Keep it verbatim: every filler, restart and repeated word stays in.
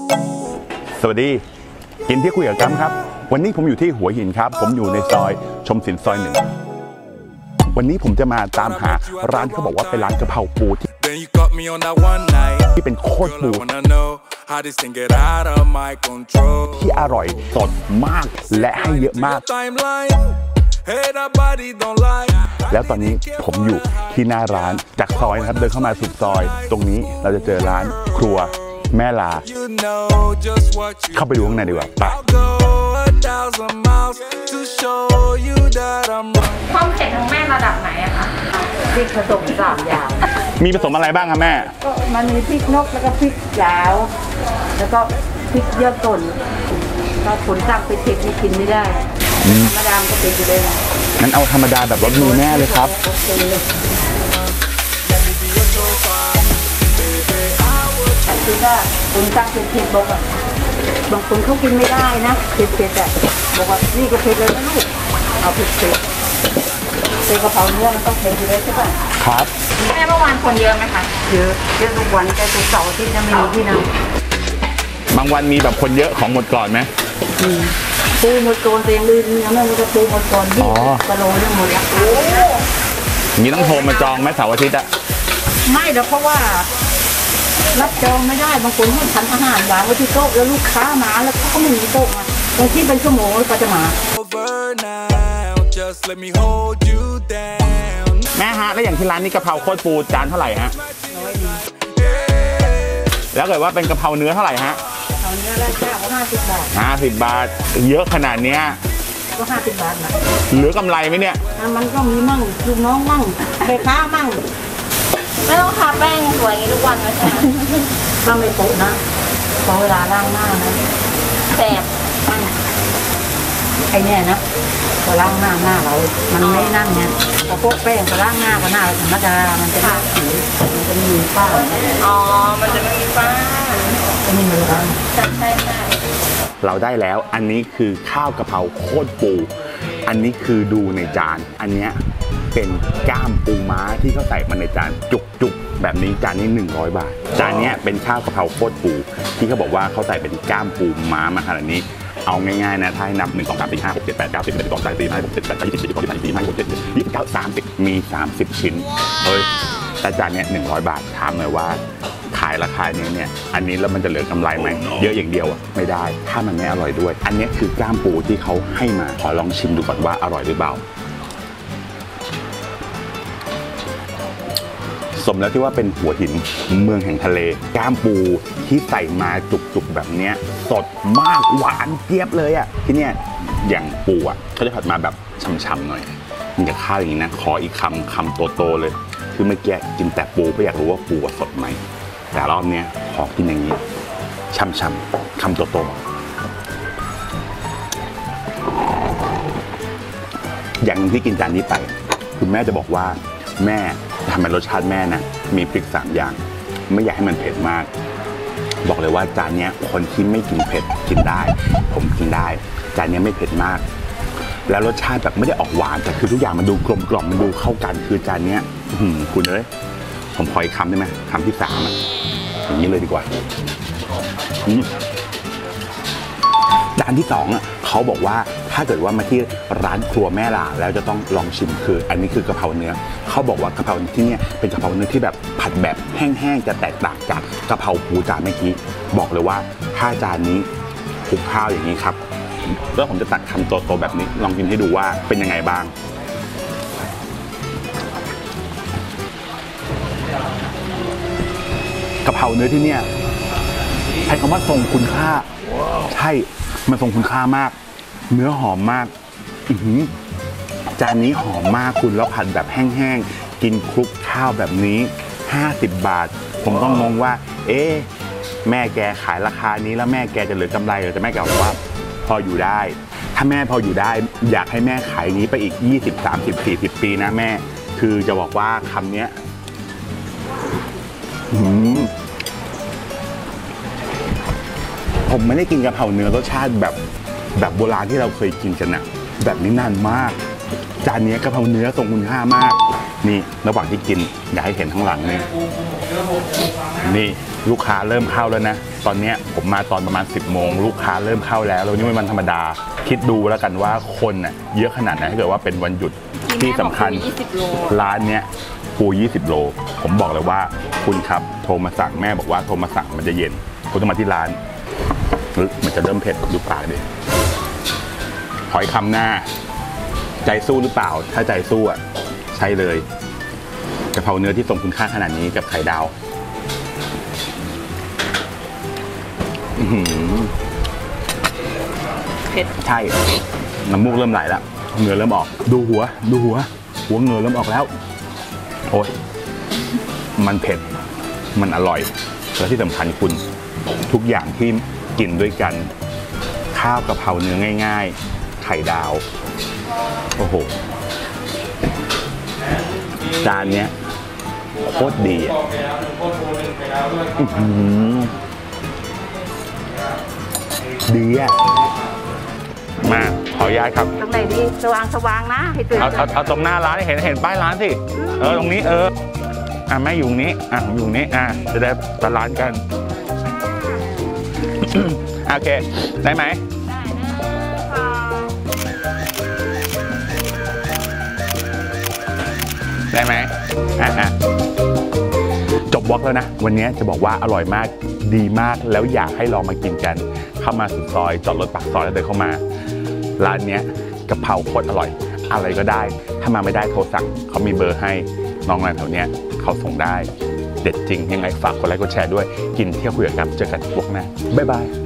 สวัสดีกินที่คุยกับกัมครับวันนี้ผมอยู่ที่หัวหินครับผมอยู่ในซอยชมศิลป์ซอยหนึ่งวันนี้ผมจะมาตามหาร้านที่เขาบอกว่าเป็นร้านกะเพราปูที่ที่เป็นโคตรปูที่อร่อยสดมากและให้เยอะมากแล้วตอนนี้ผมอยู่ที่หน้าร้านจากซอยนะครับเดินเข้ามาสุดซอยตรงนี้เราจะเจอร้านครัวแม่ลาเข้าไปดูข้างในดีกว่าไปความเผ็ดของแม่ระดับไหนอะคะพริกผสมสามอย่างมีผสมอะไรบ้างครับแม่ก็มันมีพริกนกแล้วก็พริกยาวแล้วก็พริกเยอะต้นถ้าผลสั่งไปเผ็ดนี่กินไม่ได้ธรรมดาก็เป็นอยู่เลยงั้นเอาธรรมดาแบบรสมือแม่เลยครับคือว่าคนสั่งเผ็ดๆบอกว่าบางคนเขากินไม่ได้นะเผ็ดๆอ่ะบอกว่านี่ก็เผ็ดเลยนะลูกเอาเผ็ดๆเป็นกะเพราเนื้อมันต้องเผ็ดอยู่เลยใช่ป่ะครับแม่เมื่อวานคนเยอะไหมคะเยอะเยอะทุกวันแต่ทุกเสาร์ที่จะมีที่นั่งบางวันมีแบบคนเยอะของหมดก่อนไหมปูหมดก่อนแต่ยังลืมยังไม่จะปูหมดก่อนที่กะโหลเนี่ยหมดละมีต้องโทรมาจองไหมเสาร์อาทิตย์อะไม่เดี๋ยวเพราะว่ารับจองไม่ได้บางคนให้ทานอาหารวางไว้ที่โต๊ะแล้วลูกค้ามาแล้วเขาก็ไม่มีโต๊ะมาบางทีเป็นชั่วโมงแล้วก็จะมาแม่ฮะแล้วอย่างที่ร้านนี้กะเพราโคตรปูจานเท่าไหร่ฮะแล้วเกิดว่าเป็นกะเพราเนื้อเท่าไหร่ฮะกะเพราเนื้อราคาก็ห้าสิบบาทห้าสิบบาทเยอะขนาดเนี้ยก็ห้าสิบบาทนะเหลือกำไรไหมเนี่ยมันก็มีมั่งลูกน้องมั่งแม่ค้ามั่งไม่ต้องทาแป้งสวยอย่างนี้ทุกวันเลยใช่ไหมก็ไม่ปุ๊นะพอเวลาล้างหน้านะแสบไอ้เนี่ยนะพอล้างหน้าหน้าเรามันไม่นั่นเนี่ยพอพวกแป้งพอล้างหน้าก็หน้าธรรมดามันจะสีมันจะมีฝ้าอ๋อมันจะไม่มีฝ้าจะมีมันอะไรใช่ใช่ใช่เราได้แล้วอันนี้คือข้าวกะเพราโคตรปูอันนี้คือดูในจานอันเนี้ยเป็นก้ามปูม้าที่เขาใส่มาในจานจุกๆแบบนี้จานนี้หนึ่งร้อยบาทจานนี้เป็นข้าวกะเพราโคตรปูที่เขาบอกว่าเขาใส่เป็นก้ามปูม้ามาขนาดนี้เอาง่ายๆนะถ้าให้นับหนึ่งสองสามสี่ห้าหกเจ็ดแปดเก้าสิบสิบเอ็ดสิบสองสิบสามสิบสี่สิบห้าสิบหกสิบเจ็ดสิบแปดยี่สิบยี่สิบเอ็ดยี่สิบสองยี่สิบสามยี่สิบสี่ยี่สิบห้ายี่สิบหกยี่สิบเจ็ดยี่สิบเก้าสามสิบมีสามสิบชิ้นเฮ้ยแต่จานนี้หนึ่งร้อยบาทถามหน่อยว่าขายราคานี้เนี่ยอันนี้แล้วมันจะเหลือกำไรไหมเยอะอย่างเดียวอ่ะไม่ได้ถ้ามันไม่อร่อยด้วยอันนี้คือก้ามปูที่เขาให้มาขอลองชิมดูก่อนว่าอร่อยหรือเปล่าสมแล้วที่ว่าเป็นหัวหินเมืองแห่งทะเลก้ามปูที่ใส่มาจุกๆแบบนี้สดมากหวานเจี๊ยบเลยอ่ะที่เนี่ยอย่างปูอ่ะเขาจะผัดมาแบบฉ่ำๆหน่อยมีกับข้าวอย่างนี้นะขออีกคำคำโตๆเลยคือเมื่อกี้กินแต่ปูก็อยากรู้ว่าปูสดไหมแต่รอบนี้ขอกินอย่างนี้ฉ่ำๆคำโตๆอย่างที่กินจานนี้ไปคุณแม่จะบอกว่าแม่ทำเป็นรสชาติแม่นะมีพริกสามอย่างไม่อยากให้มันเผ็ดมากบอกเลยว่าจานนี้คนที่ไม่กินเผ็ดกินได้ผมกินได้จานนี้ไม่เผ็ดมากแล้วรสชาติแบบไม่ได้ออกหวานแต่คือทุกอย่างมันดูกลมกล่อมมันดูเข้ากันคือจานนี้คุณเอ้ยผมขออีกคำได้ไหมคำที่สามอย่างนี้เลยดีกว่าจานที่สองอ่ะเขาบอกว่าถ้าเกิดว่ามาที่ร้านครัวแม่ลาแล้วจะต้องลองชิมคืออันนี้คือกะเพราเนื้อเขาบอกว่ากะเพราที่นี่เป็นกะเพราเนื้อที่แบบผัดแบบแห้งๆจะแตกต่างจากกะเพราปูจานเมื่อกี้บอกเลยว่าถ้าจานนี้คลุกข้าวอย่างนี้ครับแล้วผมจะตักคำโตๆแบบนี้ลองกินให้ดูว่าเป็นยังไงบ้างกะเพราเนื้อที่เนี่ยใช้คำว่าทรงคุณค่าใช่มันทรงคุณค่ามากเนื้อหอมมากจานนี้หอมมากคุณแล้วผัดแบบแห้งๆกินคลุกข้าวแบบนี้ห้าสิบบาทผมก็งงว่าเอ๊ะแม่แกขายราคานี้แล้วแม่แกจะเหลือกำไรหรือแต่แม่แกบอกว่าพออยู่ได้ถ้าแม่พออยู่ได้อยากให้แม่ขายนี้ไปอีกยี่สิบ สามสิบ สี่สิบปีนะแม่คือจะบอกว่าคำนี้ผมไม่ได้กินกะเพราเนื้อรสชาติแบบแบบโบราณที่เราเคยกินกันนะแบบนี้นานมากจานนี้กะเพราเนื้อทรงคุณค่ามากนี่ระหว่างที่กินอยากให้เห็นข้างหลังนี่นี่ลูกค้าเริ่มเข้าแล้วนะตอนเนี้ยผมมาตอนประมาณสิบโมงลูกค้าเริ่มเข้าแล้วแล้ววันนี้เป็นวันธรรมดาคิดดูแล้วกันว่าคนน่ะเยอะขนาดไหนถ้าเกิดว่าเป็นวันหยุดที่สำคัญร้านเนี้ยปูยี่สิบโลผมบอกเลยว่าคุณครับโทรมาสั่งแม่บอกว่าโทรมาสั่งมันจะเย็นคุณต้องมาที่ร้านมันจะเริ่มเผ็ดดูปากดิหอยคำหน้าใจสู้หรือเปล่าถ้าใจสู้อ่ะใช่เลยกะเพราเนื้อที่ทรงคุณค่าขนาดนี้กับไข่ดาวเผ็ดใช่น้ำมูกเริ่มไหลแล้วเหงื่อเริ่มออกดูหัวดูหัวหัวเหงื่อเริ่มออกแล้วโอ้ยมันเผ็ดมันอร่อยและที่สำคัญคุณทุกอย่างที่กินด้วยกันข้าวกะเพราเนื้อง่ายๆไข่ดาวโอ้โหจานเนี้ยโคตรดีอ่ะดีอ่ะมาขออนุญาตครับตรงไหนดีสว่างสว่างนะให้ตื่นเอาเอาเอาตรงหน้าร้านเห็นเห็นป้ายร้านสิเออตรงนี้เอออ่ะแม่อยู่ตรงนี้อ่ะผมอยู่ตรงนี้อ่ะจะได้บาลานซ์กันโอเคได้ไหมได้ไหมอ่ะอ่ะจบวอล์กแล้วนะวันนี้จะบอกว่าอร่อยมากดีมากแล้วอยากให้ลองมากินกันเข้ามาสุดซอยจอดรถปากซอยแล้วเดินเข้ามาร้านนี้กะเพราโคตรอร่อยอะไรก็ได้ถ้ามาไม่ได้โทรสั่งเขามีเบอร์ให้น้องร้านแถวเนี้ยเขาส่งได้เด็ดจริงยังไงฝากกดไลค์กดแชร์ด้วยกินเที่ยวคุยกับกับเจอกันวอล์กหน้าบ๊ายบาย